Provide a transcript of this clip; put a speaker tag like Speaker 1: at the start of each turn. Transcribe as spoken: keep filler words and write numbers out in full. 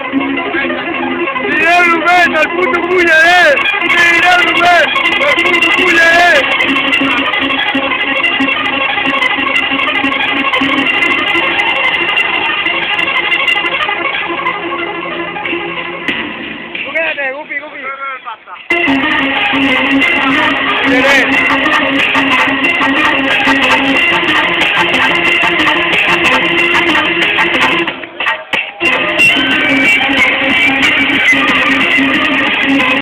Speaker 1: Mira Rubén, al puto Kulleré. Mira Rubén, al puto Kulleré. Tú quédate, Gupi, Gupi. Kulleré.